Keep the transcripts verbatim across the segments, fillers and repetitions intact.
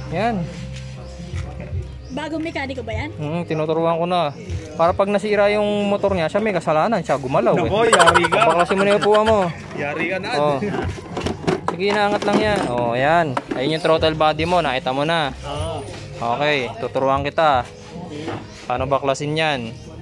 Yan. Bagong mekaniko ba yan? Hmm, tinuturuan ko na. Para pag nasira yung motor niya, siya may kasalanan. Siya gumalaw eh. Nako, yari ka. Baklasin mo na yung upuan mo. Yari ka na. Oh. Sige, naangat lang yan. Oh, yan. Ayun yung throttle body mo. Nakita mo na. Oo. Okay, tuturuan kita. Paano baklasin yan?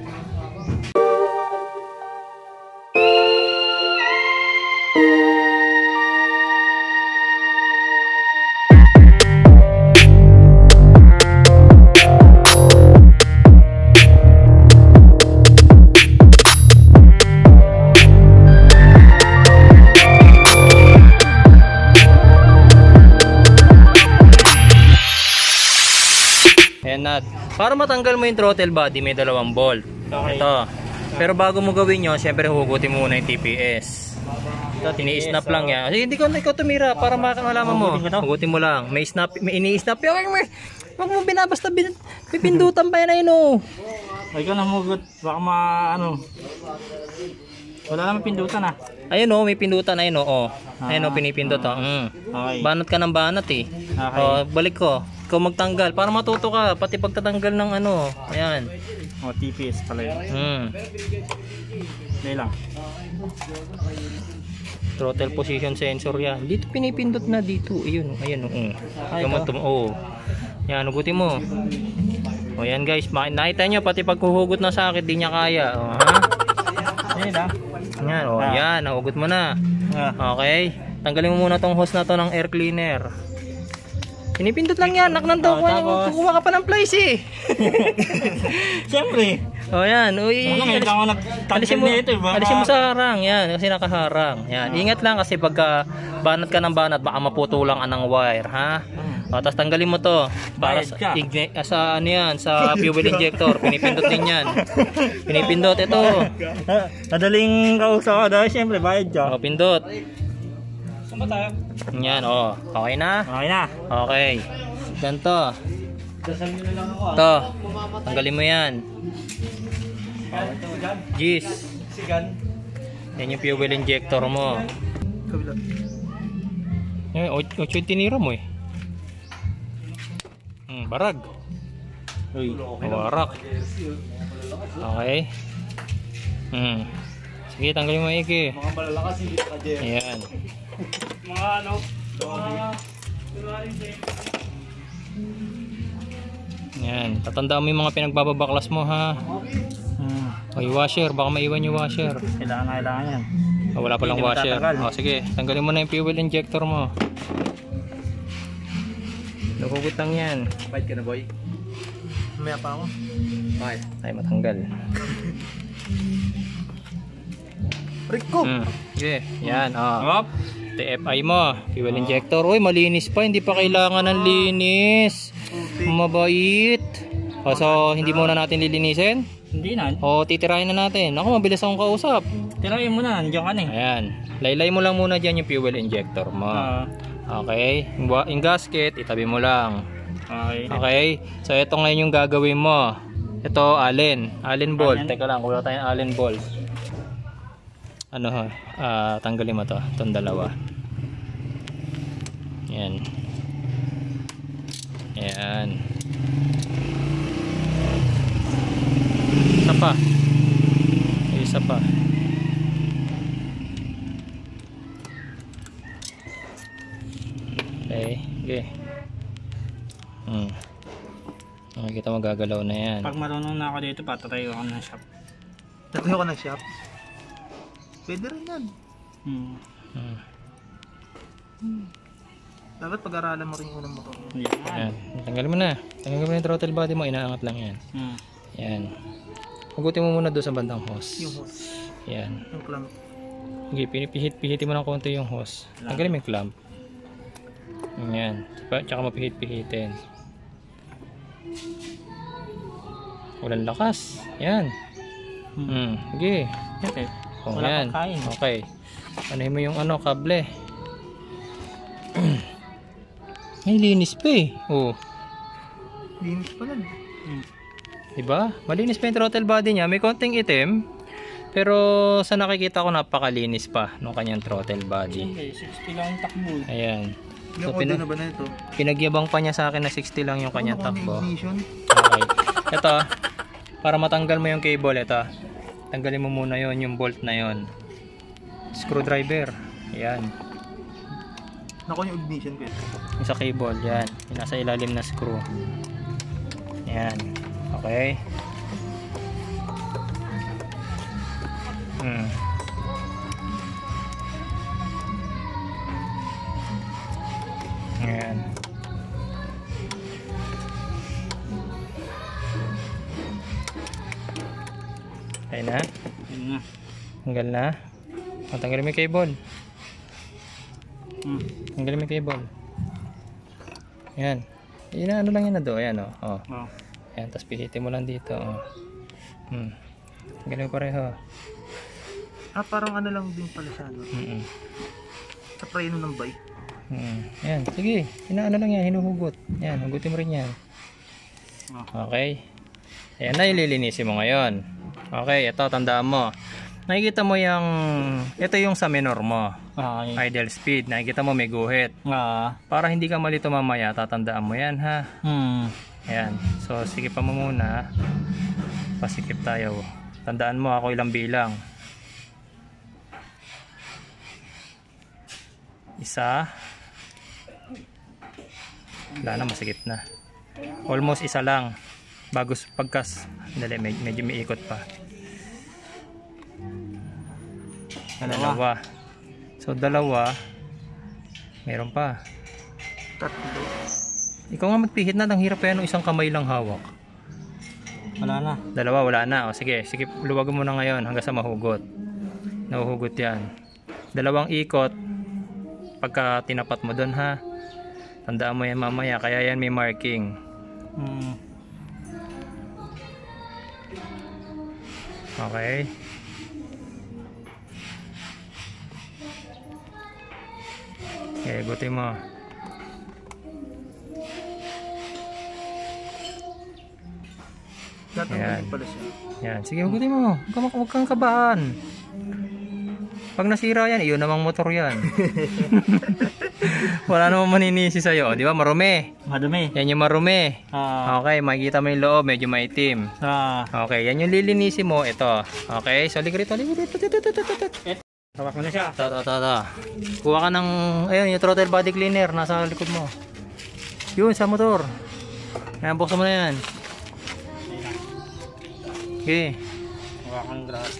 Ayan na. Para matanggal mo yung throttle body, may dalawang bolt. Okay. Ito. Pero bago mo gawin yun, syempre hugutin mo muna yung T P S. Ini-snap lang yan. Kasi hindi ko ikaw tumira para makakalaman mo. Hugutin mo lang. May snap, may ini-snap. Huwag mo binabasta, bin, pipindutan pa yan ayun oh. Ay ka na mugot. Baka ma ano. Wala naman pindutan ah. Ayun oh, may pindutan ayun oh. Ayun oh, pinipindot oh. Mm. Okay. Banat ka ng banat eh. Okay. Oh, balik ko. Ikaw magtanggal para matuto ka pati pagtatanggal ng ano. Ayan. O, T P S pala yun. Hmm. Dahil lang. Throttle position sensor yan. Dito pinipindot na dito. Ayun, ayun oh. Ay, Yung ito. oh. Yan, hugutin mo. O yan guys, nakita nyo pati paghuhugot na sakit di niya kaya. O, ha? Dahil lang. Yan, o Ah. yan, nahugot mo na. Ah. Okay. Tanggalin mo muna tong hose na to ng air cleaner. Pinipindot lang yan, naknan to. Oh, tapos? Kukuha ka pa ng plies eh. Siyempre. O yan, uy. Ano ngayon lang ako Alisin nagtanggal mo, nito eh. Baka... alisin mo sa harang. Yan, kasi nakaharang. Yan. Ingat lang kasi pagka banat ka ng banat, baka maputulang ka ng wire, ha? O, tapos tanggalin mo to para Bayad sa, ka. igne, ah, sa ano yan, sa fuel injector. Pinipindot din yan. Pinipindot ito. Madaling kausap ka dahil siyempre bayad ka. O, pindot. Saan ba tayo? Yan, o. Okay na? Okay na. Okay. Ganito. Dasal nyo na lang ako ah. Ito. Tanggalin mo yan. Ito dyan. Gis. Sigan. Yan yung fuel injector mo. Kabila. Yan, ocho yung tinira mo eh. Hmm, barag. Uy. Warak. Okay. Hmm. Sige, tanggalin mo iki. Mga malalakas hindi ka dyan. Ayan. Mga ano? Mga... Ayan. Tatandaan mo yung mga pinagbababaklas mo ha. Hmm. O yung washer. Baka maiwan yung washer. Kailangan na kailangan yan. O, wala palang Hindi washer. matatagal. O sige. Tanggalin mo na yung fuel injector mo. Nakugot lang yan. Bite ka na boy. Mamaya pa ako. Okay. Ay matanggal. Rico! Hmm. Sige. Yan. O. Hop! T F I mo. Fuel injector. Uy, malinis pa. Hindi pa kailangan ng linis. Mabait. O, so, hindi muna natin lilinisin. Hindi na. O, titirahin na natin. Ako, mabilis akong kausap. Tirayin mo na. Nandiyan ka na eh. Ayan. Laylay mo lang muna dyan yung fuel injector mo. Ah. Okay. Yung, wa- yung gasket, itabi mo lang. Okay. Okay. So, ito ngayon yung gagawin mo. Ito, allen. Allen bolt. Allen? Teka lang, kuha tayong allen bolt. Ano ha? Ah, tanggalin mo to. Itong dalawa. Yan. Yan. Isa pa. Isa pa. Okay. Okay. Hmm. Makikita mo gagalaw na yan. Pag marunong na ako dito, patatayo ako ng shop. Nagtayo ko ng shop. Pwede rin yan. Hmm. Hmm. Dapat pag-aralan mo rin yung unang motor. Yan. Yan. Tanggalin mo na. Tanggalin mo na yung throttle body mo. Inaangat lang yan. Hmm. Yan. Hugutin mo muna doon sa bandang hose. Yung hose. Yan. Yung clamp. Okay, pinipihit-pihitin mo ng konti yung hose. Tanggalin mo yung clamp. Yan. Tsaka, tsaka mapihit-pihitin. Walang lakas. Yan. Hmm. Okay. Siyempre. Oh, Wala yan. pang kain. Okay. Anuhin mo yung ano, kable. Ay, linis pa eh. Oh. Linis pa lang. Hmm. Diba? Malinis pa yung throttle body niya. May konting itim. Pero sa nakikita ko napakalinis pa ng kanyang throttle body. Siyempre, sixty lang ang takbo. Ayan. So, Yung pina- audio na ba na ito? pinagyabang pa niya sa akin na sixty lang yung kanyang Ano kung takbo. ignition? Okay. Ito, para matanggal mo yung cable, ito. Tanggalin mo muna yon yung bolt na yon. Screwdriver. Yan. Naku yung ignition ko ito. Yung sa cable, yan. Yung nasa ilalim na screw. Yan. Okay. Hmm. Yan. Okay na. Yun na. Tanggal na. O, tanggalin mo yung cable. Hmm. Tanggalin mo yung cable. Yan. Yun na, ano lang yan na do. Ayan o. Oh. Oh. Ayan, tapos pihitin mo lang dito. Oh. Hmm. Tanggalin mo pareho. Ah, parang ano lang din pala siya. No? Mm-mm. Sa preno ng bike. Mm. Ayan, sige. Inaano lang yan, hinuhugot. Ayan, hugutin mo rin yan. Okay. Ayan na, ililinisin mo ngayon. Okay, ito, tandaan mo. Nakikita mo yung, ito yung sa minor mo. Ah, yun. Idle speed. Nakikita mo may guhit. Ah. Para hindi ka malito mamaya, tatandaan mo yan ha. Hmm. Ayan. So, sikipan mo muna. Pasikip tayo. Tandaan mo ako ilang bilang. Isa. Wala na, masikip na. Almost isa lang. Bago pagkas. Dali, med medyo may ikot pa. Dalawa. So, dalawa. Meron pa. Tatlo. Ikaw nga magpihit na. Ang hirap pa yan. Isang kamay lang hawak. Wala na. Dalawa, wala na. O sige, sige, luwagan mo na ngayon hanggang sa mahugot. Nahuhugot yan. Dalawang ikot. Pagka tinapat mo doon ha. Tandaan mo yan mamaya. Kaya yan may marking. Hmm. Okay. Okay, gutin mo. Tatanggalin Ayan. pala siya. Yan. Sige, hugutin mo. Huwag kang, huwag kang kabahan. Pag nasira yan, iyon namang motor yan. Wala namang maninisi sa'yo. Di ba? Marumi. Madumi. Yan yung marumi. Ah. Okay, makikita mo yung loob. Medyo maitim. Ah. Okay, yan yung lilinisin mo. Ito. Okay, so ligo rito. Ligo rito. Ito, ito, ito, ito, ito. Hawak mo na siya. Ito, ito, ito, ito. Kuha ka ng, ayun, yung throttle body cleaner. Nasa likod mo. Yun, sa motor. Ayan, buksan mo na yan. Okay. Hawak ang grass.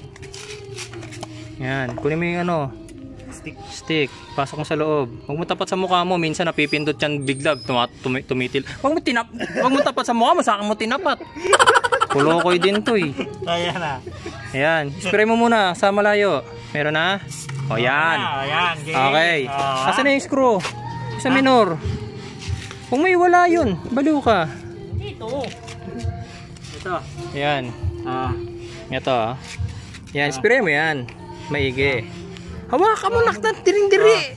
Yan, kunin mo yung ano, Stick. stick, pasok mo sa loob. Huwag mo tapat sa mukha mo, minsan napipindot yan bigla, tuma, tumi, tumitil. Huwag mo tinap, huwag mo tapat sa mukha mo, sa akin mo tinapat. Kulokoy din to eh. Ayan na. Ayan, spray mo muna sa malayo. Meron na? O yan. Ah, ayan. Okay. Ah. Asan na yung screw? Sa minor. Kung may wala yun, baliw ka. Dito. Ito. Ayan. Ah. Ito ah. Yan, spray mo yan. Maigi. Hawakan mo naktan, tiring-diri.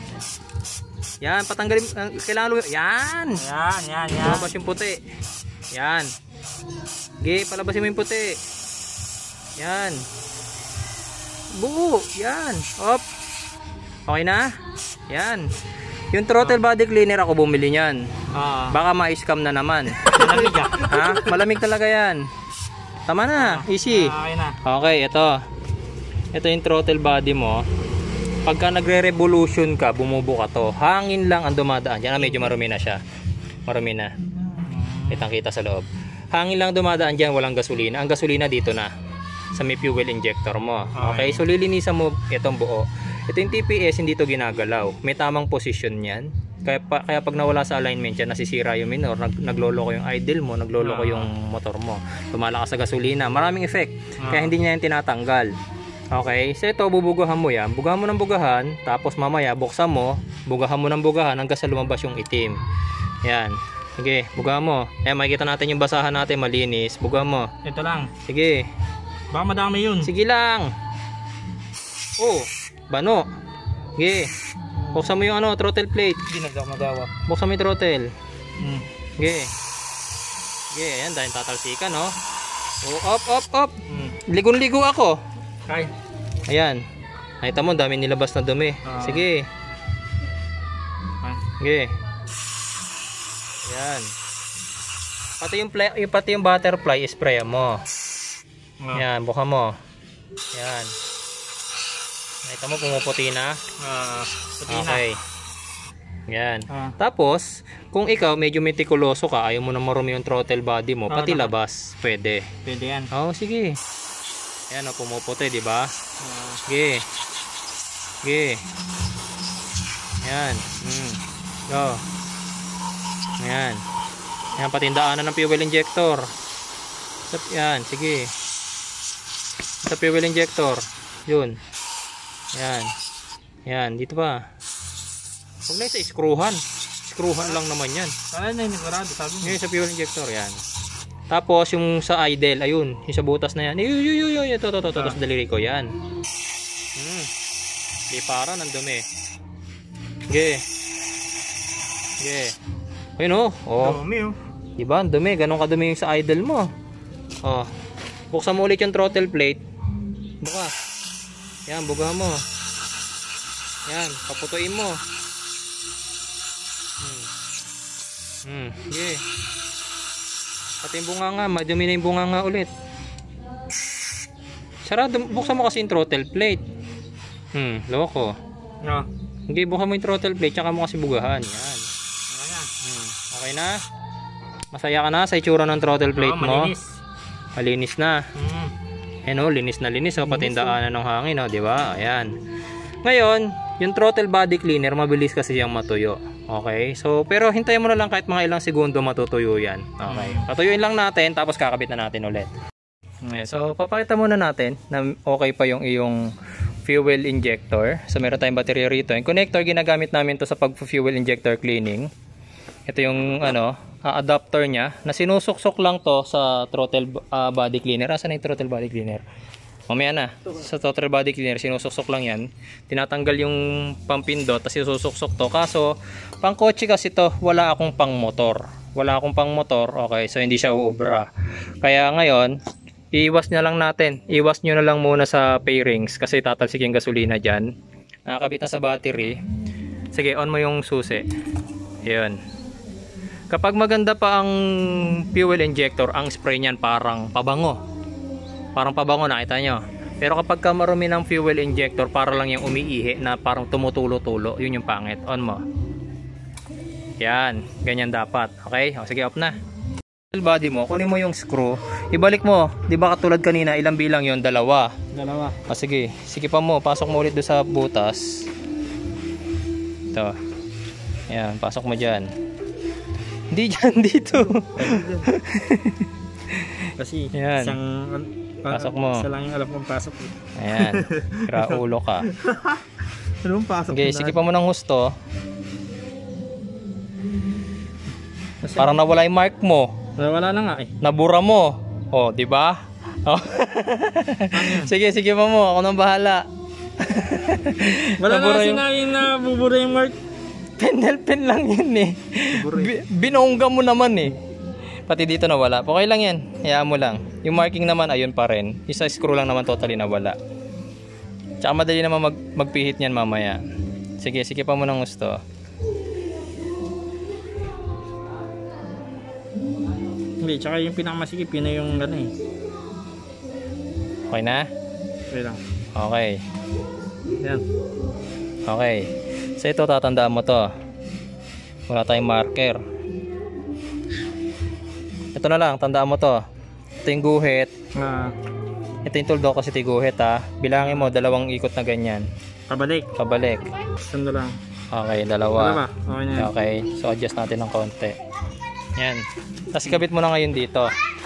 Yan, patanggalin. Uh, kailangan luwi. Yan. Ayan, yan, yan. Lumabas yung puti. Yan. Sige, palabasin mo yung puti. Yan. Buo. Yan. Op. Okay na? Yan. Yung throttle body cleaner ako bumili niyan. Ah. Baka ma-scam na naman. Malamig ah. Ha? Malamig talaga yan. Tama na. Easy. Ah, okay na. Okay, ito. Ito yung throttle body mo. Pagka nagre-revolution ka, bumubo ka to. Hangin lang ang dumadaan. Yan, medyo marumi na siya. Marumi na. Kitang kita sa loob. Hangin lang dumadaan dyan, walang gasolina. Ang gasolina dito na. Sa may fuel injector mo. Okay, so lilinisan mo itong buo. Ito yung T P S, hindi to ginagalaw. May tamang position yan. Kaya, pa, kaya pag nawala sa alignment yan, nasisira yung minor, nag, nagloloko yung idle mo, nagloloko yung motor mo. Lumalakas sa gasolina. Maraming effect. Kaya hindi niya yan tinatanggal. Okay, so ito, bubugahan mo yan. Bugahan mo ng bugahan, tapos mamaya buksan mo, bugahan mo ng bugahan hanggang sa lumabas yung itim. Yan. Sige, bugahan mo. Ayan, makikita natin yung basahan natin, malinis. Bugahan mo. Ito lang. Sige. Baka madami yun. Sige lang. Oh, bano. Sige. Buksan mo yung ano, throttle plate. Hindi na ako magawa. Buksan mo yung throttle. Hmm. Sige. Sige, ayan, dahil tatalsikan, no? Oh, up, up, up. Hmm. Ligon-ligo ako. Kay. Ayan. Nakita mo, dami nilabas na dumi. Ah. Sige. Ah. Okay. Yan. Pati yung, play, yung, pati yung butterfly, spray mo. Ah. Yan, buka mo. Yan. Nakita mo, pumuputi na. Ah, puti na. Okay. Yan. Ah. Tapos, kung ikaw medyo metikuloso ka, ayaw mo na marumi yung throttle body mo, Ah, pati naka- labas, pwede. Pwede yan. Oo, sige. Yan, o, pumuputi, di ba? Ah, Sige. Sige. Yan. Mm. Go. Yan. Yan, patindaanan ng fuel injector. Yan, sige. Sa fuel injector. Yun. Yan. Yan, dito pa. Huwag na yung sa screwhan. Screwhan lang naman yan. sana na yung nagwarado, sabi mo. Ngayon sa fuel injector, yan. Tapos yung sa idle, ayun, yung sa butas na yan. Yun, yun, yun, yun, ito, ito, ito, ito, sa daliri ko, yan. Hmm. Di para, ng dumi. Sige. Sige. Ayun o. Oh. Dumi oh. Diba, ang dumi. Ganon kadumi yung sa idle mo. Oh. Buksan mo ulit yung throttle plate. Buka. Yan, buga mo. Yan, paputuin mo. Hmm. Hmm, sige. Pati yung bunganga, madumi na yung bunganga ulit. Sarado, buksan mo kasi yung throttle plate. Hmm, loko. Ah. Hindi, buksan mo yung throttle plate, tsaka mo kasi bugahan. Yan. Ayan. Hmm, okay na? Masaya ka na sa itsura ng throttle plate Oh, mo? malinis. Malinis na. Mm. Eh no, linis na linis. O, pati yung daanan ng hangin, o, di ba? Ayan. Ngayon, yung throttle body cleaner, mabilis kasi siyang matuyo. Okay? So, pero hintayin mo na lang kahit mga ilang segundo matutuyo yan. Okay? Patuyuin lang natin, tapos kakabit na natin ulit. Okay, so, papakita muna natin na okay pa yung iyong fuel injector. So, meron tayong battery rito. Yung connector, ginagamit namin to sa pag-fuel injector cleaning. Ito yung ano, uh, adapter niya na sinusuksok lang to sa throttle uh, body cleaner. Asan na yung throttle body cleaner? Mamaya na. Sa throttle body cleaner, sinusuksok lang yan. Tinatanggal yung pampindot, tapos sinusuksok to. Kaso, pang kotse kasi to, wala akong pang motor. Wala akong pang motor. Okay, so hindi siya uubra. Kaya ngayon, iiwas na lang natin. Iwas nyo na lang muna sa pairings kasi tatalsik yung gasolina dyan. Nakakabit na sa battery. Sige, on mo yung susi. Yun. Kapag maganda pa ang fuel injector, ang spray niyan parang pabango. Parang pabango, nakita nyo. Pero kapag ka marumi ng fuel injector, para lang yung umiihi na parang tumutulo-tulo. Yun yung pangit. On mo. Yan. Ganyan dapat. Okay? O, sige, off na. Body mo, kunin mo yung screw. Ibalik mo. Di ba katulad kanina, ilang bilang yon? Dalawa. Dalawa. O, sige. Sige pa mo. Pasok mo ulit doon sa butas. Ito. Yan. Pasok mo dyan. Hindi dyan, dito. Kasi Yan. isang Pasok mo. Isa lang yung alam kong pasok. Ayan. Kraulo ka. Anong pasok? Okay, sige pa mo ng husto. Parang nawala yung mark mo. Wala na nga eh. Nabura mo. Oh, di ba? Oh. Sige, sige pa mo. Ako nang bahala. Wala Nabura na yung- sinabing na bubura yung mark. Penel pen lang yan eh. Bi- binongga mo naman eh. Pati dito nawala. Okay lang yan. Hayaan mo lang. Yung marking naman ayun pa rin. Isa screw lang naman totally nawala. Tsaka madali naman mag magpihit niyan mamaya. Sige, sige pa mo ng gusto. Hindi, tsaka yung pinakamasikip yun na yung ano eh. Okay na? Okay lang. Okay. Yan. Okay. So ito tatandaan mo to. Wala tayong marker. Ito na lang, tandaan mo to. Ito yung guhit. Ah, Ito yung tuldok kasi ito yung guhit ha. Bilangin mo, dalawang ikot na ganyan. pabalik. Pabalik. Sando lang. Okay, Dalawa. dalawa. Okay na yan. Okay, so adjust natin ng konti. Yan. Tapos kabit mo na ngayon dito.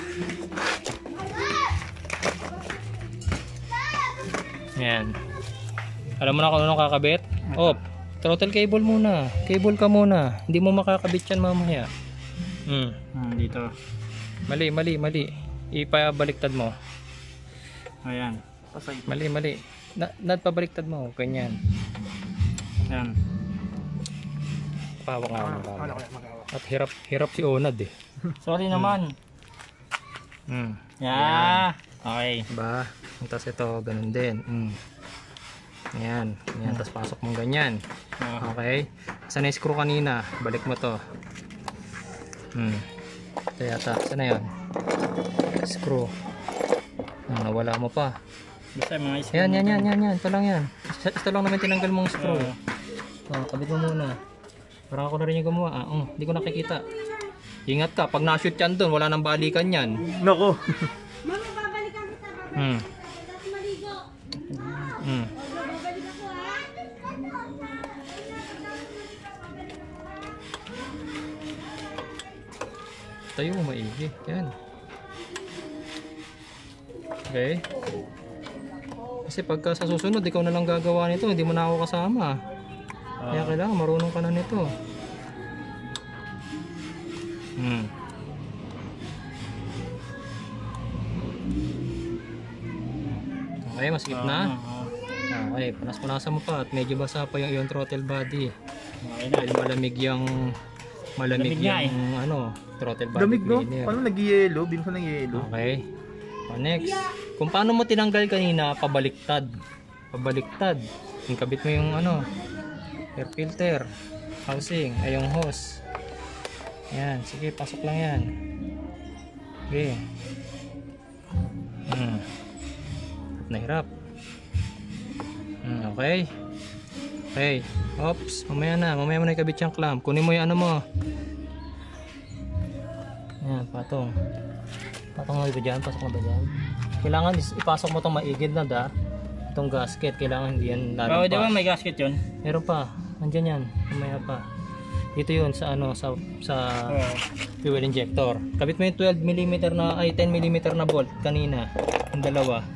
Yan. Alam mo na kung ano kakabit? Oh, throttle cable muna. Cable ka muna. Hindi mo makakabit yan mamaya. Hmm. Ah, dito. Mali, mali, mali. Ipabaliktad mo. Ayan. Pasay. Mali, mali. Na, nadpabaliktad mo. Ganyan. Yan. Pawak nga Ah, mo. wala ko yan magawa. At hirap, hirap si Onad eh. Sorry naman. Hmm. Yeah. Okay. Diba? Tapos ito, ganun din. Mm. Ayan. Ayan. Tapos pasok mong ganyan. Ah. Okay. Saan yung screw kanina? Balik mo to. Hmm. Ito yata. Saan na yun? Screw. Hmm, nawala mo pa. Basta mga isip. Yan, yan, yan, yan, yan. Ito lang yan. Ito, ito lang naman tinanggal mong screw. Oo. Oh, kabit mo muna. Parang ako na rin yung gumawa. Ah, oh, hindi ko nakikita. Ingat ka, pag na-shoot yan doon, wala nang balikan yan. Nako. Mama, babalikan kita. Babalikan Hmm. kita. Maligo. Hmm. Babalik ako ha. Tayo mo maigi. Yan. Okay. Kasi pagka sa susunod, ikaw na lang gagawa nito. Hindi mo na ako kasama. Kaya kailangan marunong ka na nito. Hmm. Okay, masikip na. Okay, panas-panasan mo pa at medyo basa pa yung iyong throttle body. Okay na. Dahil malamig yung malamig Lamig nga yung ano, throttle body Lamig no? cleaner. Paano nag-yellow? Binuksan ng yellow. Okay. O, next. Kung paano mo tinanggal kanina, pabaliktad. Pabaliktad. Yung kabit mo yung ano, air filter, housing, ay yung hose. Yan, sige, pasok lang yan. Okay. Hmm. Nahirap. Hmm, okay. Okay. Oops, mamaya na. Mamaya mo na ikabit yung clamp. Kunin mo yung ano mo. Yan, patong. Patong na ba dyan? Pasok na ba dyan? Kailangan is- ipasok mo itong maigid na da. Itong gasket. Kailangan hindi yan Oo, lalong di ba pa. may gasket yun? Meron pa. Andyan yan. Mamaya pa. Dito yun sa ano, sa, sa Oo. fuel injector. Kabit mo yung twelve millimeter na, ay ten millimeter na bolt kanina. Yung dalawa.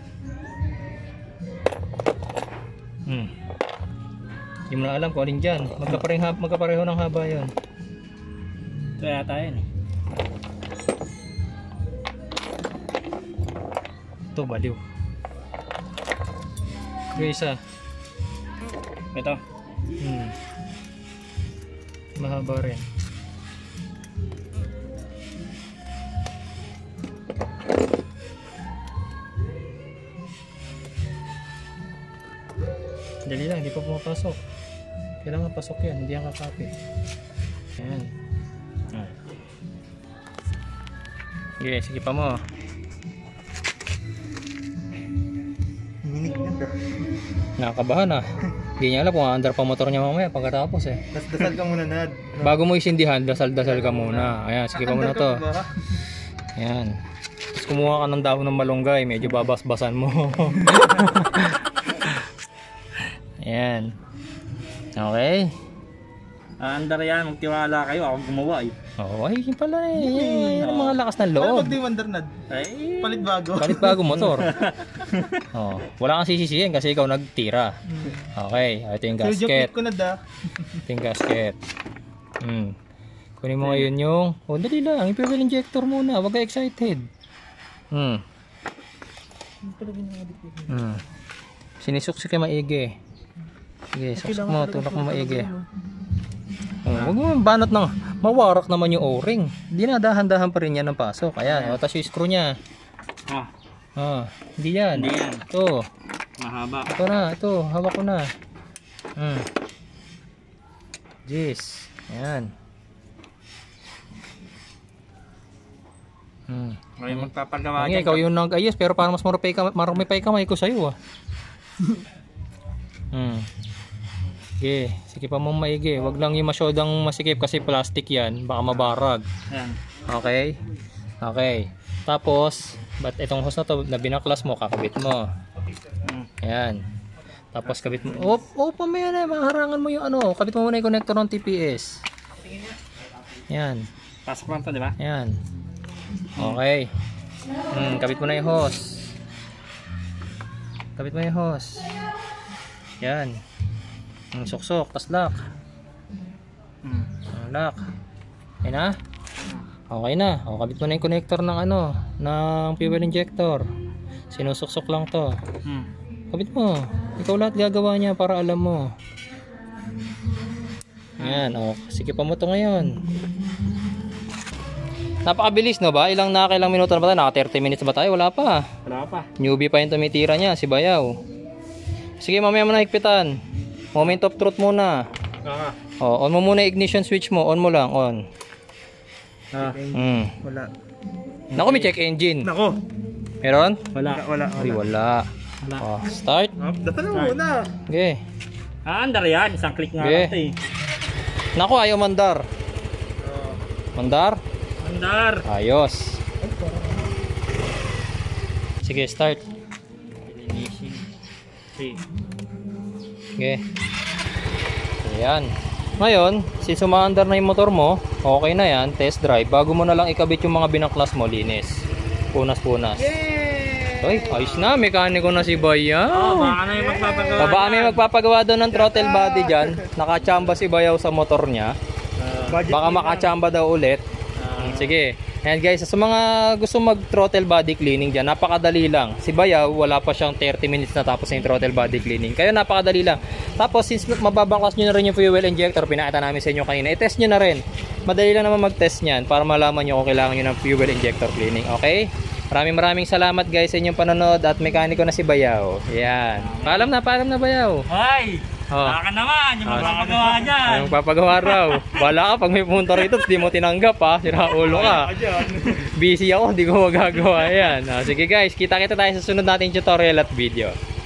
Hmm. Hindi mo na alam kung alin dyan. Magkapareho, magkapareho ng haba yun. Ito yata yun eh. Ito, baliw. Okay, isa. Ito. Hmm. Mahaba rin. Dali lang, hindi pa pumapasok. Kailangan pasok yan, hindi yan kakapi. Ayan. Ah. Sige, sige pa mo. Minig ganda. Nakakabahan ah. Hindi niya alam kung aandar pa motor niya mamaya pagkatapos eh. Das dasal ka muna, Nad. Bago mo isindihan, dasal-dasal ka muna. Ayan, sige pa muna Andar to. ka pa ba? Ayan. Tapos kumuha ka ng dahon ng malunggay, medyo babas-basan mo. Ayan. Okay. Ah, andar yan, magtiwala kayo. Ako gumawa eh. Oo, ay yun pala eh. Yan, yan ang mga lakas ng Paano loob. pag di wonder, Nad? Ay. Palit bago. Palit bago motor. Oh, wala kang sisisihin kasi ikaw nagtira. Okay, ito yung gasket. Gasket. ko, Nad, ah. Ito yung gasket. Hmm. Kunin mo ngayon yung... Oh, dali lang. Yung fuel injector muna. Huwag ka excited. Hmm. Hmm. Sinisuksik yung maigi. Sige, suksok mo. Tulak mo maigi. Oh, huwag mo banat ng... Mawarak naman yung o-ring. Dinadahan-dahan pa rin yan ng pasok. Ayan. O, tapos yung screw niya. Ah, Ah, hindi yan. hindi yan. Ito. Mahaba. Ito na. Ito. Hawak ko na. Hmm. Jeez. Ayan. Hmm. May magpapagawa Ang ikaw yung nag-ayos pero parang mas marupay ka, marumi pa yung kamay ko sa'yo ah. Hmm. Sige, sige pa mong maigi. Wag lang yung masyodang masikip kasi plastic yan. Baka mabarag. Yan. Okay? Okay. Tapos, ba't itong hose na to na binaklas mo, kakabit mo. Hmm. Ayan. Tapos kabit mo. Oh, oh, pamaya na. Maharangan mo yung ano. Kabit mo muna yung connector ng T P S. Ayan. Pasok lang to, di ba? Ayan. Okay. Hmm, kabit mo na yung hose. Kabit mo yung hose. Yan. Hmm, suksok, tas lock. Hmm. Hmm, lock. Okay na? Okay na. O, kabit mo na yung connector ng ano, ng fuel injector. Sinusuksok lang to. Hmm. Kabit mo. Ikaw lahat gagawa niya para alam mo. Yan, o. Sige pa mo to ngayon. Napakabilis no ba? Ilang nakailang minuto na ba tayo? Naka thirty minutes ba tayo? Wala pa. Wala pa. Newbie pa yung tumitira niya, si Bayaw. Sige, mamaya mo na higpitan. Moment of truth muna. Ah. Oh, on mo muna yung ignition switch mo. On mo lang, on. Ah. Hmm. Wala. Naku, may check engine. Nako. Meron? Wala. Wala, wala. Ay, wala. Wala. Oh, start. Datan mo muna. Okay. Ah, andar yan. Isang click nga Okay. lang ito eh. Naku, ayaw mandar. Mandar? Andar. Ayos. Sige, start. Okay. Okay. Ayan. Ngayon, since umaandar na yung motor mo, okay na yan, test drive. Bago mo na lang ikabit yung mga binaklas mo, linis. Punas-punas. Ay, ayos na. Mekaniko na si Oh, Bayaw. baka na yung magpapagawa. Baka may magpapagawa doon ng throttle body dyan. Nakachamba si Bayaw sa motor niya. Budget Baka makachamba daw ulit. Ah. Sige. Ayan guys, sa mga gusto mag throttle body cleaning dyan, napakadali lang. Si Bayaw, wala pa siyang thirty minutes na tapos na yung throttle body cleaning. Kaya napakadali lang. Tapos since mababaklas nyo na rin yung fuel injector, pinakita namin sa inyo kanina, i-test nyo na rin. Madali lang naman mag-test nyan para malaman nyo kung kailangan nyo ng fuel injector cleaning. Okay? Maraming maraming salamat guys sa inyong panonood at mekaniko na si Bayaw. Ayan. Paalam na, paalam na Bayaw. Ay! Oh. Baka naman, yung Oh. magpapagawa dyan. Anong papagawa raw? Bala ka pag may pumunta rito, di mo tinanggap ha. Sira ulo ka. Busy ako, di ko magagawa yan. Ah, sige guys, kita-kita tayo sa sunod nating tutorial at video.